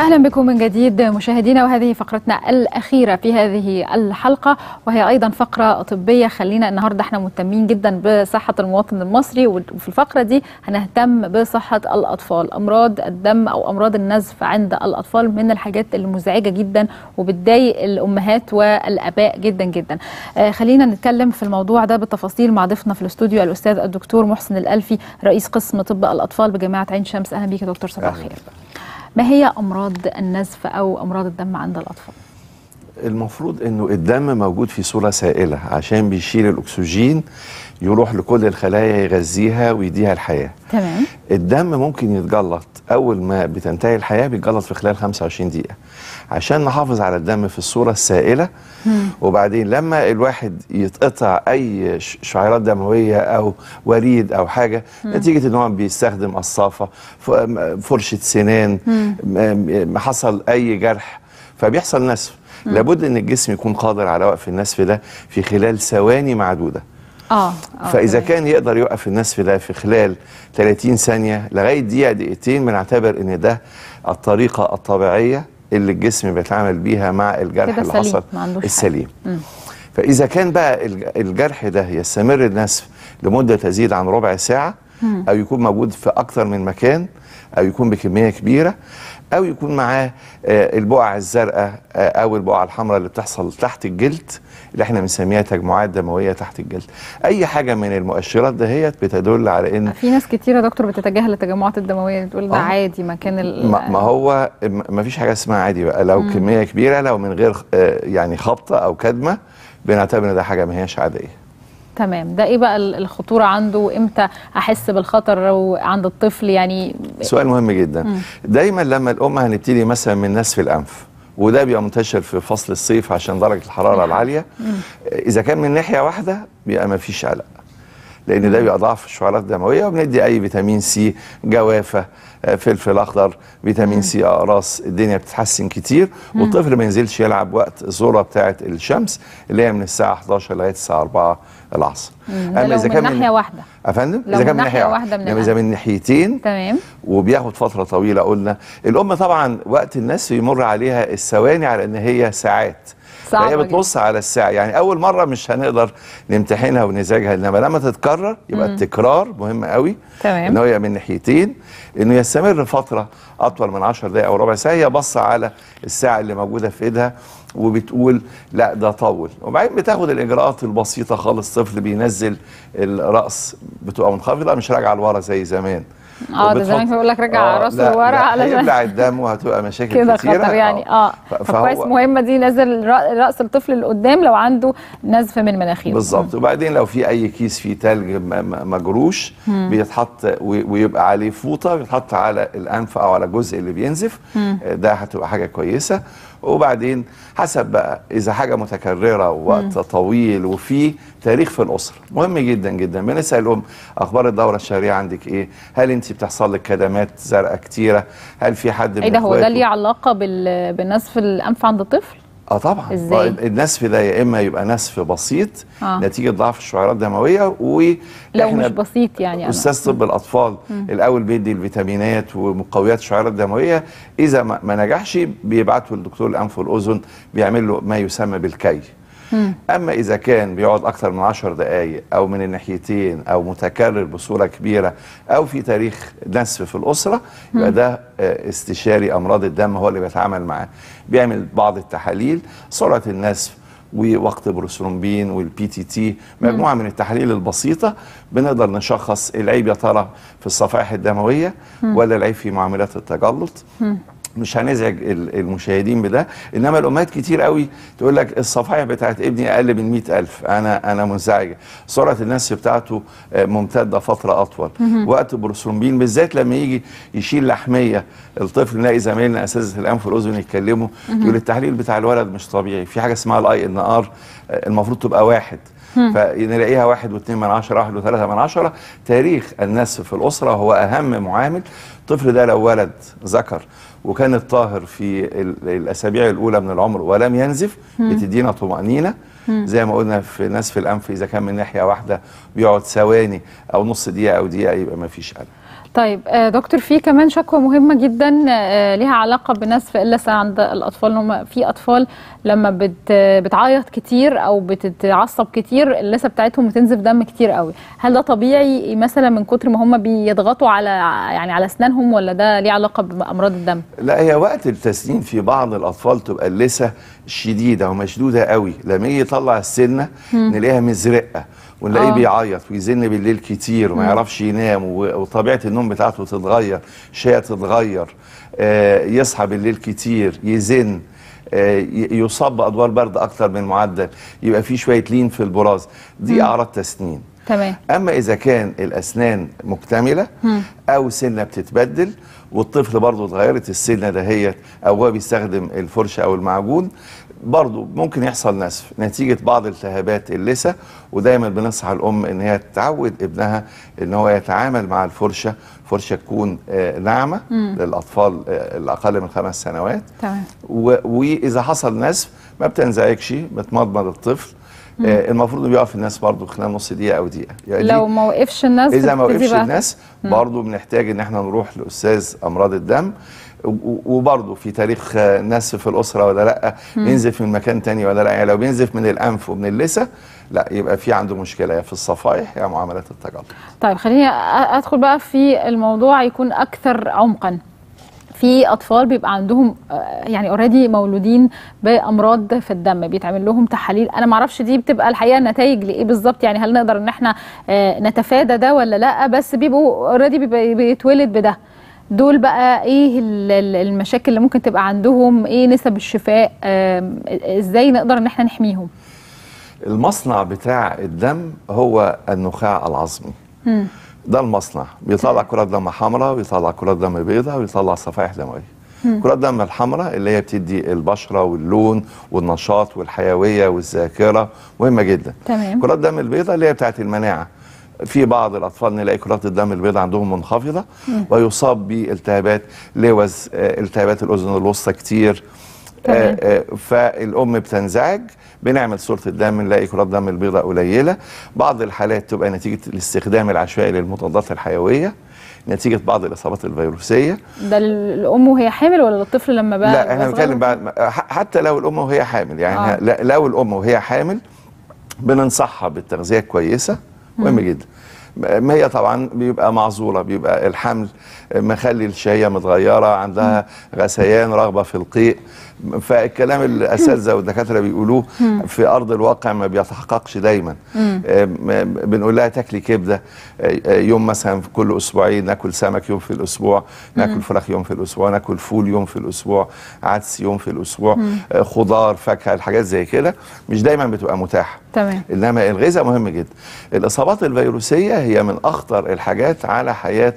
أهلا بكم من جديد مشاهدينا، وهذه فقرتنا الأخيرة في هذه الحلقة، وهي أيضا فقرة طبية. خلينا النهاردة احنا مهتمين جدا بصحة المواطن المصري، وفي الفقرة دي هنهتم بصحة الأطفال. أمراض الدم أو أمراض النزف عند الأطفال من الحاجات المزعجة جدا وبتضايق الأمهات والآباء جدا جدا. خلينا نتكلم في الموضوع ده بالتفاصيل مع ضيفنا في الاستوديو الأستاذ الدكتور محسن الألفي، رئيس قسم طب الأطفال بجامعة عين شمس. أهلا بيك يا دكتور، صباح الخير. ما هي أمراض النزف أو أمراض الدم عند الأطفال؟ المفروض أنه الدم موجود في صورة سائلة عشان بيشيل الأكسجين يروح لكل الخلايا يغذيها ويديها الحياة. تمام. الدم ممكن يتجلط أول ما بتنتهي الحياة، بيتجلط في خلال 25 دقيقة عشان نحافظ على الدم في الصورة السائلة. وبعدين لما الواحد يتقطع أي شعيرات دموية أو وريد أو حاجة نتيجة أنه بيستخدم قصافة، فرشة سنان، حصل أي جرح، فبيحصل نزف. لابد أن الجسم يكون قادر على وقف النزف ده في خلال ثواني معدودة. فإذا كان يقدر يوقف النزف ده في خلال 30 ثانية لغاية دقيقة دقيقتين، بنعتبر ان ده الطريقة الطبيعية اللي الجسم بيتعامل بيها مع الجرح اللي حصل السليم. فإذا كان بقى الجرح ده يستمر النزف لمدة تزيد عن ربع ساعة، أو يكون موجود في أكتر من مكان، أو يكون بكمية كبيرة، أو يكون معاه البقع الزرقاء أو البقع الحمراء اللي بتحصل تحت الجلد اللي احنا بنسميها تجمعات دموية تحت الجلد. أي حاجة من المؤشرات دهيت بتدل على إن في ناس كتير يا دكتور بتتجاهل التجمعات الدموية، تقول ده عادي مكان ما هو ما فيش حاجة اسمها عادي بقى. لو كمية كبيرة، لو من غير يعني خبطة أو كدمة، بنعتبر إن ده حاجة ما هياش عادية. تمام. ده ايه بقى الخطورة عنده، وامتى احس بالخطر لو عند الطفل؟ يعني سؤال مهم جدا. دايما لما الام هنبتدي مثلا من نزف الانف، وده بيبقى منتشر في فصل الصيف عشان درجة الحرارة العالية، اذا كان من ناحية واحدة بيبقى ما فيش قلق، لان ده بيبقى ضعف الشعيرات الدموية، وبندي اي فيتامين سي، جوافة، فلفل اخضر، فيتامين سي، اقراص، الدنيا بتتحسن كتير. والطفل ما ينزلش يلعب وقت الذروه بتاعه الشمس اللي هي من الساعه 11 لغايه الساعه 4 العصر. اما اذا كان من ناحيه واحده يا فندم، اذا كان من ناحيه واحده، اذا من ناحيتين تمام، وبياخد فتره طويله، قلنا الام طبعا وقت النزف يمر عليها الثواني على ان هي ساعات، فهي بتبص على الساعه. يعني اول مره مش هنقدر نمتحنها ونزعجها، انما لما تتكرر يبقى التكرار مهم قوي. تمام. ان هو من ناحيتين، انه يستمر فتره اطول من 10 دقائق او ربع ساعه. هي بص على الساعه اللي موجوده في ايدها وبتقول لا ده طول، وبعدين بتاخد الاجراءات البسيطه خالص. طفل بينزل الراس بتبقى منخفضه، مش راجعه لورا زي زمان. ده زمان بيقول لك رجع راسه لورا على هيبلع الدم وهتبقى مشاكل كده كتيره خطر يعني. فكويس، مهمه دي، نزل راس الطفل لقدام لو عنده نزف من مناخيره. بالظبط. وبعدين لو في اي كيس فيه تلج مجروش بيتحط ويبقى عليه فوطه، بيتحط على الانف او على الجزء اللي بينزف، ده هتبقى حاجه كويسه. وبعدين حسب بقى اذا حاجه متكرره ووقت طويل وفي تاريخ في الاسره، مهم جدا جدا. بنسال الام اخبار الدوره الشهريه عندك ايه؟ هل انت بتحصل لك كدمات زرقاء كتيره؟ هل في حد من ايه ده؟ هو ده ليه علاقه بنزف الانف عند الطفل؟ طبعا. ازاي؟ النزف ده يا اما يبقى نزف بسيط نتيجه ضعف الشعيرات الدمويه، لو مش بسيط يعني استاذ طب الاطفال الاول بيدي الفيتامينات ومقويات الشعيرات الدمويه. اذا ما نجحش بيبعته لدكتور الانف والاذن، بيعمل له ما يسمى بالكي. اما اذا كان بيقعد اكتر من 10 دقائق او من الناحيتين او متكرر بصوره كبيره او في تاريخ نزف في الاسره، يبقى ده استشاري امراض الدم هو اللي بيتعامل معاه. بيعمل بعض التحاليل، سرعه النزف ووقت بروثرومبين والبي تي تي، مجموعه من التحاليل البسيطه بنقدر نشخص العيب يا ترى في الصفائح الدمويه ولا العيب في معاملات التجلط. مش هنزعج المشاهدين بده، انما الامهات كتير قوي تقول لك الصفائح بتاعت ابني اقل من 100,000، انا منزعجه. سرعه النزف بتاعته ممتده فتره اطول. وقت بروثرومبين بالذات لما يجي يشيل لحميه الطفل، نلاقي زمايلنا اساتذه الانف والاذن يتكلموا يقول التحليل بتاع الولد مش طبيعي، في حاجه اسمها الاي ان ار المفروض تبقى 1، فنلاقيها 1.2 1.3. تاريخ النزف في الاسره هو اهم معامل. الطفل ده لو ولد ذكر وكان طاهر في الاسابيع الاولى من العمر ولم ينزف، بتدينا طمانينه. زي ما قلنا في نزف الانف اذا كان من ناحيه واحده بيقعد ثواني او نص دقيقه او دقيقه، يبقى ما فيش قلق. طيب دكتور، في كمان شكوى مهمة جدا ليها علاقة بنزف اللثة عند الأطفال. هم في أطفال لما بتعيط كتير أو بتتعصب كتير اللثة بتاعتهم بتنزف دم كتير قوي. هل ده طبيعي مثلا من كتر ما هم بيضغطوا على أسنانهم، ولا ده ليه علاقة بأمراض الدم؟ لا، هي وقت التسنين في بعض الأطفال تبقى اللثة شديدة ومشدودة قوي، لما يجي يطلع السنة نلاقيها مزرقة ونلاقيه بيعيط ويزن بالليل كتير وما يعرفش ينام، وطبيعة النوم بتاعته تتغير، شيء تتغير، يصحى بالليل كتير، يزن، يصاب بأدوار برد أكتر من المعدل، يبقى في شوية لين في البراز. دي أعراض تسنين. تمام. أما إذا كان الأسنان مكتملة أو سنة بتتبدل والطفل برضه اتغيرت السنة دهيت أو هو بيستخدم الفرشة أو المعجون، برضه ممكن يحصل نزف نتيجة بعض التهابات اللثة. ودايما بننصح الأم إن هي تعود ابنها إن هو يتعامل مع الفرشة، فرشة تكون ناعمة للأطفال الأقل من 5 سنوات. تمام. وإذا حصل نزف ما بتنزعجش، بتمضمض الطفل. المفروض انه يقف الناس برضه خلال نص دقيقه او دقيقه. يعني لو ما وقفش الناس، اذا ما وقفش الناس برضه بنحتاج ان احنا نروح لاستاذ امراض الدم، وبرضه في تاريخ نزف في الاسره ولا لا، ينزف من مكان تاني ولا لا. يعني لو بينزف من الانف ومن اللثه، لا، يبقى في عنده مشكله يا في الصفائح يا معاملات التجلط. طيب خليني ادخل بقى في الموضوع يكون اكثر عمقا. في اطفال بيبقى عندهم يعني اوريدي مولودين بامراض في الدم، بيتعمل لهم تحاليل. انا ما اعرفش دي بتبقى الحقيقه نتائج لايه بالظبط، يعني هل نقدر ان احنا نتفادى ده ولا لا؟ بس بيبقوا اوريدي بيتولد بده. دول بقى ايه المشاكل اللي ممكن تبقى عندهم؟ ايه نسب الشفاء؟ ازاي نقدر ان احنا نحميهم؟ المصنع بتاع الدم هو النخاع العظمي. ده المصنع بيطلع كرات دم حمراء ويطلع كرات دم بيضاء ويطلع صفائح دمويه. كرات الدم الحمراء اللي هي بتدي البشره واللون والنشاط والحيويه والذاكره، مهمه جدا. تمام. كرات الدم البيضاء اللي هي بتاعت المناعه. في بعض الاطفال نلاقي كرات الدم البيضاء عندهم منخفضه ويصاب بالتهابات لوز، التهابات الاذن الوسطى كتير. فالام بتنزعج، بنعمل صورة الدم نلاقي كرات الدم البيضاء قليلة. بعض الحالات تبقى نتيجة الاستخدام العشوائي للمضادات الحيوية، نتيجة بعض الإصابات الفيروسية. ده الأم وهي حامل ولا الطفل لما بقى؟ لا، احنا بنتكلم بعد، حتى لو الأم وهي حامل، يعني لو الأم وهي حامل بننصحها بالتغذية كويسة، مهم جدا. ما هي طبعا بيبقى معذوره، بيبقى الحمل مخلي الشهيه متغيره، عندها غثيان، رغبه في القيء. فالكلام الاساتذه والدكاتره بيقولوه في ارض الواقع ما بيتحققش دايما. بنقول لها تاكلي كبده يوم مثلا في كل اسبوعين، ناكل سمك يوم في الاسبوع، ناكل فراخ يوم في الاسبوع، ناكل فول يوم في الاسبوع، عدس يوم في الاسبوع، خضار، فاكهه، الحاجات زي كده مش دايما بتبقى متاحه. تمام. انما الغذاء مهم جدا. الاصابات الفيروسيه هي من اخطر الحاجات على حياه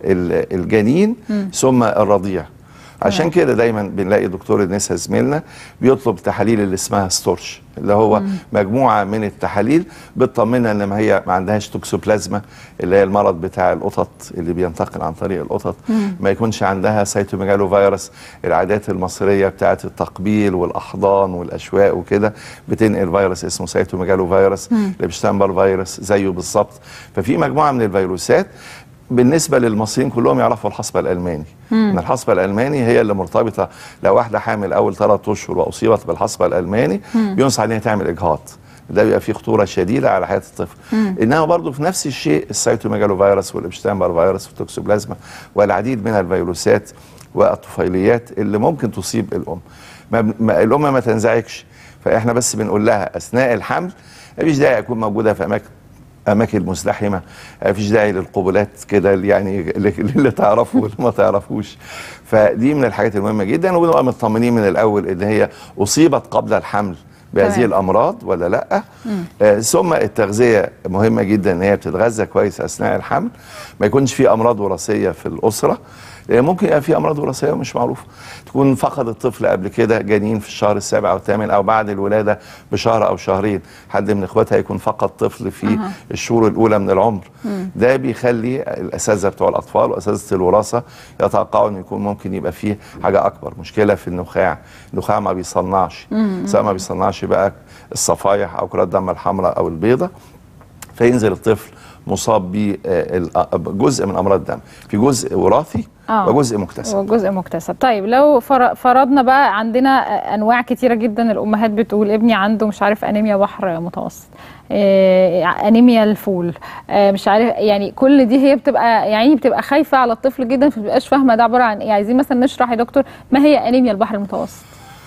الجنين ثم الرضيع. عشان كده دايما بنلاقي دكتور النساء زميلنا بيطلب تحاليل اللي اسمها ستورش، اللي هو مجموعه من التحاليل بتطمنا ان ما هي ما عندهاش توكسوبلازما، اللي هي المرض بتاع القطط اللي بينتقل عن طريق القطط، ما يكونش عندها سيتوميجالو فيروس، العادات المصريه بتاعه التقبيل والاحضان والاشواق وكده بتنقل فيروس اسمه سيتوميجالو فيروس، الابشتامبر فيروس زيه بالظبط. ففي مجموعه من الفيروسات. بالنسبه للمصريين كلهم يعرفوا الحصبه الالماني، ان الحصبه الالماني هي اللي مرتبطه. لو واحده حامل اول 3 اشهر واصيبت بالحصبه الالماني بينصح ان هي تعمل اجهاض، ده بيبقى فيه خطوره شديده على حياه الطفل. انما برضه في نفس الشيء السيتوميجالو فيروس والابشتامبر فيروس والتوكسوبلازما والعديد من الفيروسات والطفيليات اللي ممكن تصيب الام. الام ما تنزعجش، فاحنا بس بنقول لها اثناء الحمل مفيش داعي يكون موجوده في اماكن مزدحمه، مفيش داعي للقبلات كده، يعني اللي تعرفه واللي ما تعرفوش. فدي من الحاجات المهمه جدا، وبنبقى مطمنين من الاول ان هي اصيبت قبل الحمل بهذه الامراض ولا لا. ثم التغذيه مهمه جدا، ان هي بتتغذى كويس اثناء الحمل، ما يكونش في امراض وراثيه في الاسره. ممكن يبقى في امراض وراثيه مش معروفه، تكون فقد الطفل قبل كده جنين في الشهر ال7 أو ال8 او بعد الولاده بشهر او شهرين، حد من اخواتها يكون فقد طفل في الشهور الاولى من العمر. ده بيخلي الاساتذه بتوع الاطفال واساتذه الوراثه يتوقعوا ان يكون ممكن يبقى فيه حاجه اكبر، مشكله في النخاع. النخاع ما بيصنعش، سواء ما بيصنعش بقى الصفائح او كرات الدم الحمراء او البيضاء، فينزل الطفل مصاب بجزء من امراض الدم، في جزء وراثي وجزء مكتسب. وجزء مكتسب. طيب لو فرضنا بقى عندنا انواع كتيره جدا، الامهات بتقول ابني عنده مش عارف انيميا بحر متوسط، انيميا الفول، مش عارف، يعني كل دي هي بتبقى يعني بتبقى خايفه على الطفل جدا، فما بتبقاش فاهمه ده عباره عن ايه. عايزين مثلا نشرح يا دكتور ما هي انيميا البحر المتوسط.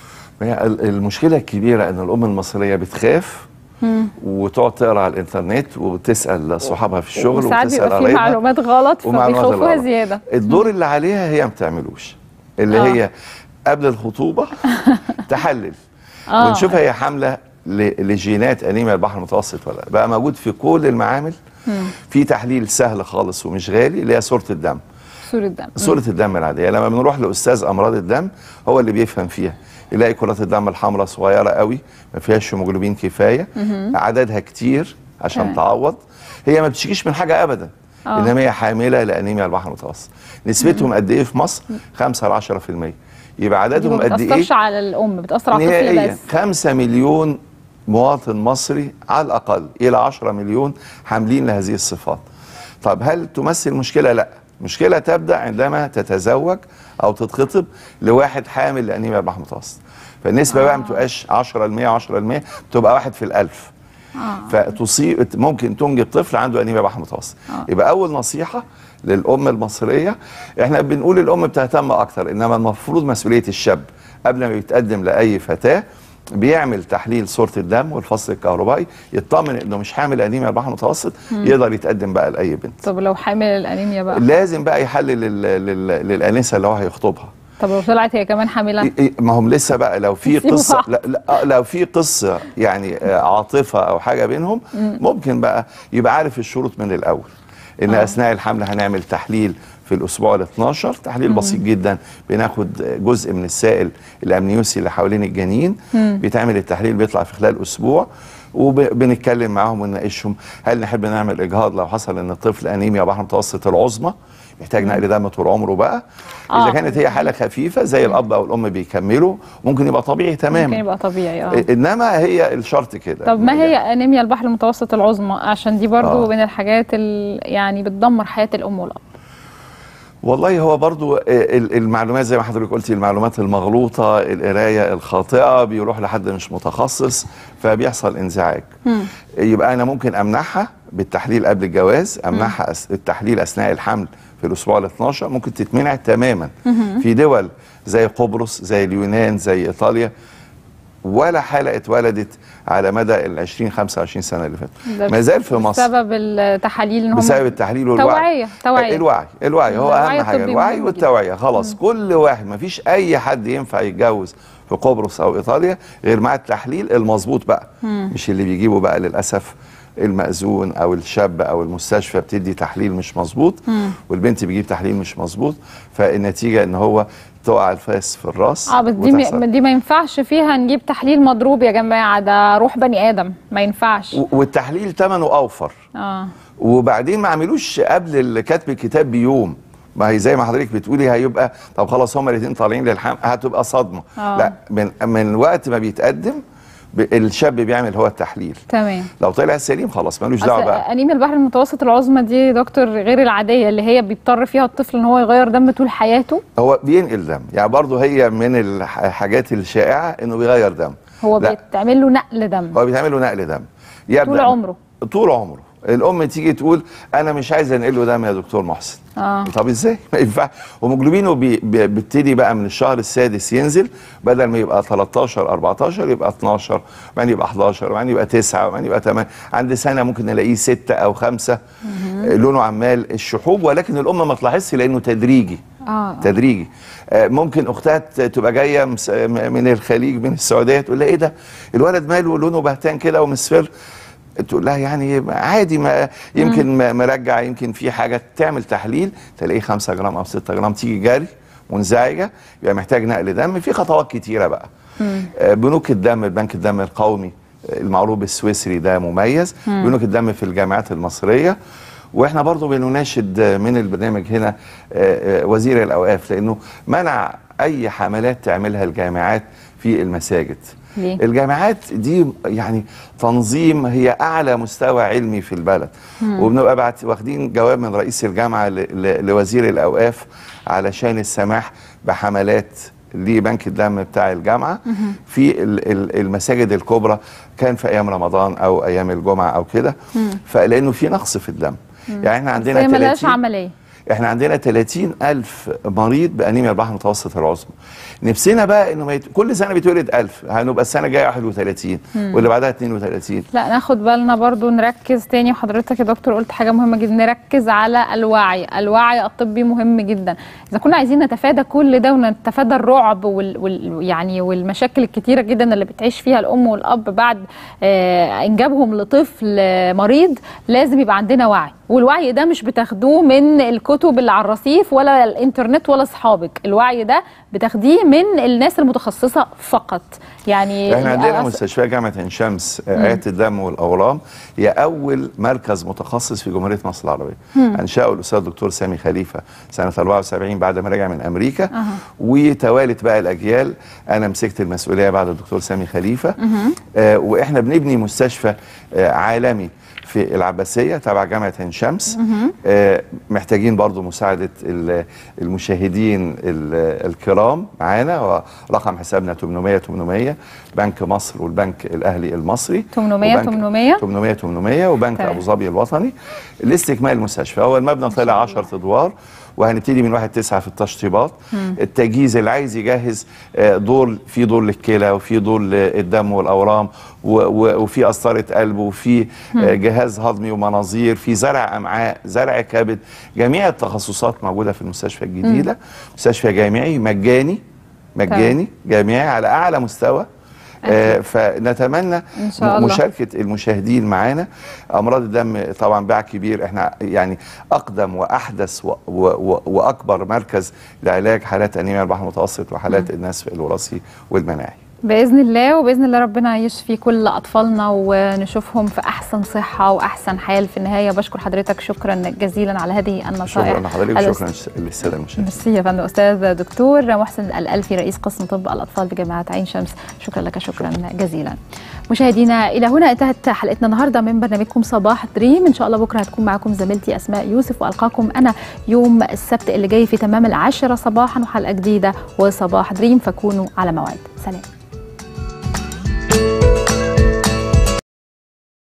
المشكله الكبيره ان الام المصريه بتخاف وتقعد تقرا على الانترنت وتسال صحابها في الشغل وساعات وتسال بيبقى في معلومات غلط فبيخوفوها زياده. الدور اللي عليها هي ما بتعملوش، اللي هي قبل الخطوبه تحلل ونشوف هي حامله لجينات انيميا البحر المتوسط ولا لا. بقى موجود في كل المعامل في تحليل سهل خالص ومش غالي، اللي هي صوره الدم. صوره الدم العاديه لما بنروح لاستاذ امراض الدم هو اللي بيفهم فيها، يلاقي كرات الدم الحمراء صغيره قوي ما فيهاش هيموجلوبين كفايه، عددها كتير عشان تعوض، هي ما بتشكيش من حاجه ابدا، انما هي حامله لانيميا البحر المتوسط. نسبتهم قد ايه في مصر؟ 5 ل 10%. يبقى عددهم قد ايه؟ ما بتاثرش على الام، بتاثر على الطفل بس. 5 مليون مواطن مصري على الاقل الى 10 مليون حاملين لهذه الصفات. طب هل تمثل مشكله؟ لا، مشكله تبدا عندما تتزوج او تتخطب لواحد حامل لانيميا البحر المتوسط، فالنسبه بقى ما بتبقاش 10% 10%، بتبقى 1 في الألف. فتصيب ممكن تنجب طفل عنده انيميا بحر متوسط. يبقى اول نصيحه للام المصريه، احنا بنقول الام بتهتم اكتر، انما المفروض مسؤوليه الشاب قبل ما يتقدم لاي فتاه بيعمل تحليل صوره الدم والفصل الكهربائي، يطمن انه مش حامل انيميا البحر المتوسط، يقدر يتقدم بقى لاي بنت. طب لو حامل الانيميا بقى لازم بقى يحلل للانسه اللي هو هيخطبها. طب لو طلعت هي كمان حامله؟ ما هم لسه بقى لو في قصه لو في قصه يعني عاطفه او حاجه بينهم، ممكن بقى يبقى عارف الشروط من الاول، ان اثناء الحمل هنعمل تحليل في الاسبوع ال12، تحليل بسيط جدا، بناخد جزء من السائل الامنيوسي اللي حوالين الجنين، بيتعمل التحليل بيطلع في خلال اسبوع، وبنتكلم معاهم ونناقشهم هل نحب نعمل اجهاض لو حصل ان الطفل انيميا بحر متوسط العظمى محتاج نقل دم طول عمره بقى. اذا كانت هي حاله خفيفه زي الاب او الام بيكملوا، ممكن يبقى طبيعي تماما، ممكن يبقى طبيعي. انما هي الشرط كده. طب ما هي انيميا البحر المتوسط العظمى؟ عشان دي برضو من الحاجات يعني بتدمر حياه الام والاب. والله هو برضو المعلومات زي ما حضرتك قلتي، المعلومات المغلوطه، القرايه الخاطئه، بيروح لحد مش متخصص فبيحصل انزعاج. يبقى انا ممكن امنعها بالتحليل قبل الجواز، امنعها التحليل اثناء الحمل في الاسبوع ال12، ممكن تتمنع تماما. في دول زي قبرص، زي اليونان، زي ايطاليا، ولا حالة اتولدت على مدى ال 20-25 سنة اللي فاتت. ما زال في مصر بسبب التحاليل، بسبب التحاليل والوعي. الوعي هو أهم حاجة، الوعي والتوعية. خلاص كل واحد، ما فيش أي حد ينفع يتجوز في قبرص أو إيطاليا غير مع التحليل المظبوط بقى، مش اللي بيجيبوا بقى للأسف المأذون أو الشاب أو المستشفى بتدي تحليل مش مظبوط، والبنت بيجيب تحليل مش مظبوط، فالنتيجة إن هو تقع الفاس في الراس. بس دي ما ينفعش فيها نجيب تحليل مضروب يا جماعه، ده روح بني ادم، ما ينفعش. والتحليل ثمنه اوفر. وبعدين ما عملوش قبل كتب الكتاب بيوم، ما هي زي ما حضرتك بتقولي هيبقى طب خلاص هما الاثنين طالعين للحمل، هتبقى صدمه. لا، من وقت ما بيتقدم الشاب بيعمل هو التحليل. تمام. لو طلع سليم خلاص ملوش دعوه بقى. انيميا البحر المتوسط العظمى دي دكتور غير العاديه اللي هي بيضطر فيها الطفل ان هو يغير دم طول حياته؟ هو بينقل دم، يعني برضه هي من الحاجات الشائعه انه بيغير دم. هو بيتعمل له نقل دم. هو بيتعمل له نقل دم طول عمره. طول عمره. الام تيجي تقول انا مش عايزه انقل له دم يا دكتور محسن. طب ازاي؟ ما ينفعش. هيموجلوبينه بيبتدي بقى من الشهر السادس ينزل، بدل ما يبقى 13 14 يبقى 12، وبعدين يبقى 11، وبعدين يبقى 9، وبعدين يبقى 8، عند سنه ممكن نلاقيه 6 أو 5. لونه عمال الشحوب، ولكن الام ما تلاحظش لانه تدريجي. تدريجي. ممكن اختها تبقى جايه من الخليج من السعوديه تقول لها ايه ده؟ الولد ماله لونه بهتان كده ومصفر؟ تقول لها يعني عادي، ما يمكن مرجع، يمكن في حاجه، تعمل تحليل تلاقيه 5 جرام او 6 جرام، تيجي جاري منزعجه، يبقى محتاج نقل دم. في خطوات كتيره بقى. بنوك الدم، بنك الدم القومي المعروف السويسري ده مميز، بنوك الدم في الجامعات المصريه. واحنا برضو بنناشد من البرنامج هنا وزير الاوقاف، لانه منع اي حملات تعملها الجامعات في المساجد. ليه؟ الجامعات دي يعني تنظيم، هي اعلى مستوى علمي في البلد. وبنبقى واخدين جواب من رئيس الجامعه لوزير الاوقاف علشان السماح بحملات لبنك الدم بتاع الجامعه في المساجد الكبرى، كان في ايام رمضان او ايام الجمعه او كده، فلانه في نقص في الدم. يعني احنا عندنا ملهاش عمليه. احنا عندنا 30,000 مريض بانيميا البحر المتوسط العظمى. نفسنا بقى انه كل سنه بيتولد 1000، هنبقى السنه الجايه 31 واللي بعدها 32. لا ناخد بالنا برضو، نركز تاني. وحضرتك يا دكتور قلت حاجه مهمه جدا، نركز على الوعي الطبي مهم جدا. اذا كنا عايزين نتفادى كل ده ونتفادى الرعب يعني والمشاكل الكتيره جدا اللي بتعيش فيها الام والاب بعد انجابهم لطفل مريض، لازم يبقى عندنا وعي. والوعي ده مش بتاخدوه من الكتب اللي على الرصيف ولا الانترنت ولا اصحابك، الوعي ده بتاخديه من الناس المتخصصه فقط. يعني احنا عندنا مستشفى جامعه عين شمس عياده الدم والاورام، هي اول مركز متخصص في جمهوريه مصر العربيه. انشاه الاستاذ الدكتور سامي خليفه سنه 74 بعد ما رجع من امريكا. وتوالت بقى الاجيال، انا مسكت المسؤوليه بعد الدكتور سامي خليفه. واحنا بنبني مستشفى عالمي في العباسية تبع جامعة عين شمس. محتاجين برضو مساعدة المشاهدين الكرام معانا، ورقم حسابنا 800 بنك مصر والبنك الأهلي المصري 800 وبنك أبو ظبي الوطني لاستكمال المستشفى. هو المبنى طلع 10 أدوار، وهنبتدي من 1/9 في التشطيبات. التجهيز اللي عايز يجهز دور، في دور للكلى وفي دور للدم والاورام وفي قسطره قلب وفي جهاز هضمي ومناظير، في زرع امعاء، زرع كبد، جميع التخصصات موجوده في المستشفى الجديده. مستشفى جامعي مجاني جامعي على اعلى مستوى. فنتمنى إن شاء الله مشاركة المشاهدين معانا. أمراض الدم طبعا باع كبير، احنا يعني أقدم وأحدث وأكبر مركز لعلاج حالات أنيميا البحر المتوسط وحالات النسف الوراثي والمناعي بإذن الله. وبإذن الله ربنا يشفي كل أطفالنا ونشوفهم في أحسن صحة وأحسن حال. في النهاية بشكر حضرتك شكرا جزيلا على هذه النصائح. شكرا لحضرتك وشكرا للسادة المشاهدين. ميرسي يا فندم. أستاذ دكتور محسن الألفي رئيس قسم طب الأطفال بجامعة عين شمس، شكرا لك شكرا جزيلا. مشاهدينا إلى هنا انتهت حلقتنا النهارده من برنامجكم صباح دريم. إن شاء الله بكرة هتكون معكم زميلتي أسماء يوسف، وألقاكم أنا يوم السبت اللي جاي في تمام 10 صباحا وحلقة جديدة وصباح دريم، فكونوا على موعد. سلام.